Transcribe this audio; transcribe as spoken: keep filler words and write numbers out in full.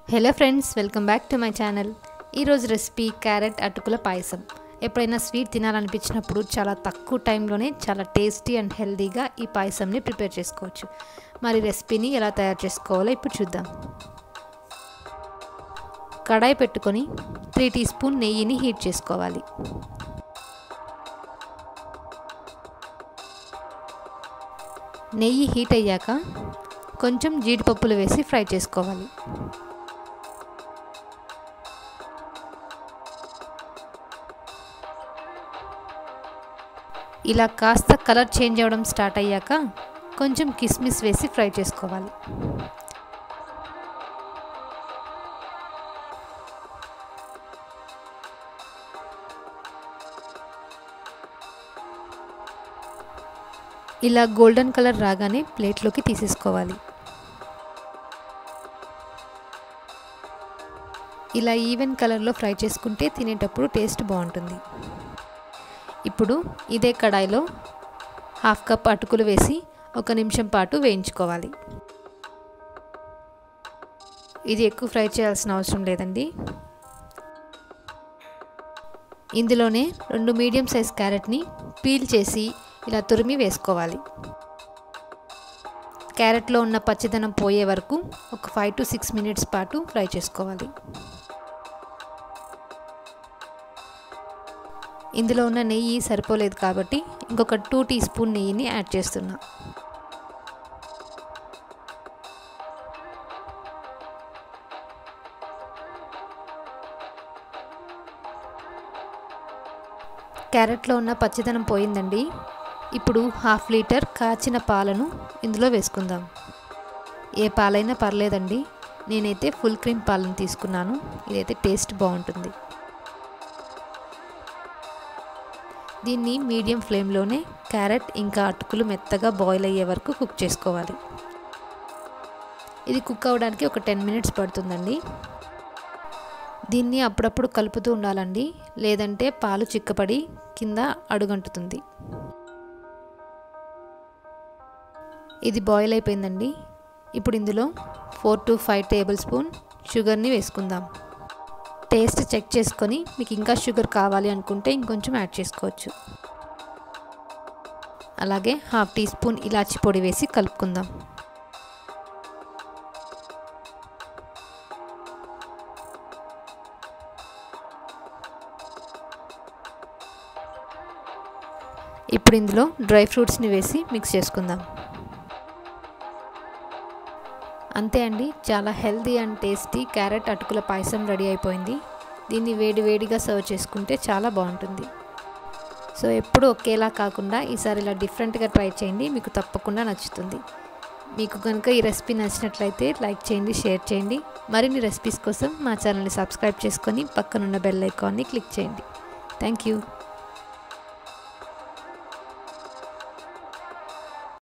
Hello friends, welcome back to my channel. ఈరోజు recipe carrot అటుకుల పాయసం. ఎప్పుడైనా స్వీట్ తినాలనిపించినప్పుడు చాలా తక్కువ టైంలోనే చాలా టేస్టీ అండ్ హెల్తీగా ఈ పాయసంని ప్రిపేర్ చేసుకోవచ్చు. మరి రెసిపీని ఎలా తయారు చేసుకోవాలో ఇప్పుడు చూద్దాం. కడాయి పెట్టుకొని త్రీ టీ స్పూన్ నెయ్యిని హీట్ చేసుకోవాలి. నెయ్యి హీట్ అయ్యాక కొంచెం జీడిపప్పులు వేసి ఫ్రై చేసుకోవాలి. ఇలా కాస్త కలర్ చేంజ్ అవ్వడం స్టార్ట్ అయ్యాక కొంచెం కిస్మిస్ వేసి ఫ్రై చేసుకోవాలి. ఇలా గోల్డెన్ కలర్ రాగానే ప్లేట్లోకి తీసేసుకోవాలి. ఇలా ఈవెన్ కలర్లో ఫ్రై చేసుకుంటే తినేటప్పుడు టేస్ట్ బాగుంటుంది. ఇప్పుడు ఇదే కడాయిలో హాఫ్ కప్ అటుకులు వేసి ఒక నిమిషం పాటు వేయించుకోవాలి. ఇది ఎక్కువ ఫ్రై చేయాల్సిన అవసరం లేదండి. ఇందులోనే రెండు మీడియం సైజ్ క్యారెట్ని పీల్ చేసి ఇలా తురిమి వేసుకోవాలి. క్యారెట్లో ఉన్న పచ్చిదనం పోయే వరకు ఒక ఫైవ్ టు సిక్స్ మినిట్స్ పాటు ఫ్రై చేసుకోవాలి. ఇందులో ఉన్న నెయ్యి సరిపోలేదు కాబట్టి ఇంకొక టూ టీ స్పూన్ నెయ్యిని యాడ్ చేస్తున్నా. క్యారెట్లో ఉన్న పచ్చిదనం పోయిందండి. ఇప్పుడు హాఫ్ లీటర్ కాచిన పాలను ఇందులో వేసుకుందాం. ఏ పాలైనా పర్లేదండి, నేనైతే ఫుల్ క్రీమ్ పాలను తీసుకున్నాను. ఇదైతే టేస్ట్ బాగుంటుంది. దీన్ని మీడియం ఫ్లేమ్లోనే క్యారెట్ ఇంకా అటుకులు మెత్తగా బాయిల్ అయ్యే వరకు కుక్ చేసుకోవాలి. ఇది కుక్ అవ్వడానికి ఒక టెన్ మినిట్స్ పడుతుందండి. దీన్ని అప్పుడప్పుడు కలుపుతూ ఉండాలండి, లేదంటే పాలు చిక్కపడి కింద అడుగంటుతుంది. ఇది బాయిల్ అయిపోయిందండి. ఇప్పుడు ఇందులో four to five tablespoon షుగర్ని వేసుకుందాం. టేస్ట్ చెక్ చేసుకొని మీకు ఇంకా షుగర్ కావాలి అనుకుంటే ఇంకొంచెం యాడ్ చేసుకోవచ్చు. అలాగే హాఫ్ టీ స్పూన్ ఇలాచి పొడి వేసి కలుపుకుందాం. ఇప్పుడు ఇందులో డ్రై ఫ్రూట్స్ని వేసి మిక్స్ చేసుకుందాం. అంతే అండి, చాలా హెల్తీ అండ్ టేస్టీ క్యారెట్ అటుకుల పాయసం రెడీ అయిపోయింది. దీన్ని వేడి వేడిగా సర్వ్ చేసుకుంటే చాలా బాగుంటుంది. సో ఎప్పుడు ఒకేలా కాకుండా ఈసారి ఇలా డిఫరెంట్గా ట్రై చేయండి, మీకు తప్పకుండా నచ్చుతుంది. మీకు కనుక ఈ రెసిపీ నచ్చినట్లయితే లైక్ చేయండి, షేర్ చేయండి. మరిన్ని రెసిపీస్ కోసం మా ఛానల్ని సబ్స్క్రైబ్ చేసుకొని పక్కనున్న బెల్ ఐకాన్ని క్లిక్ చేయండి. Thank you.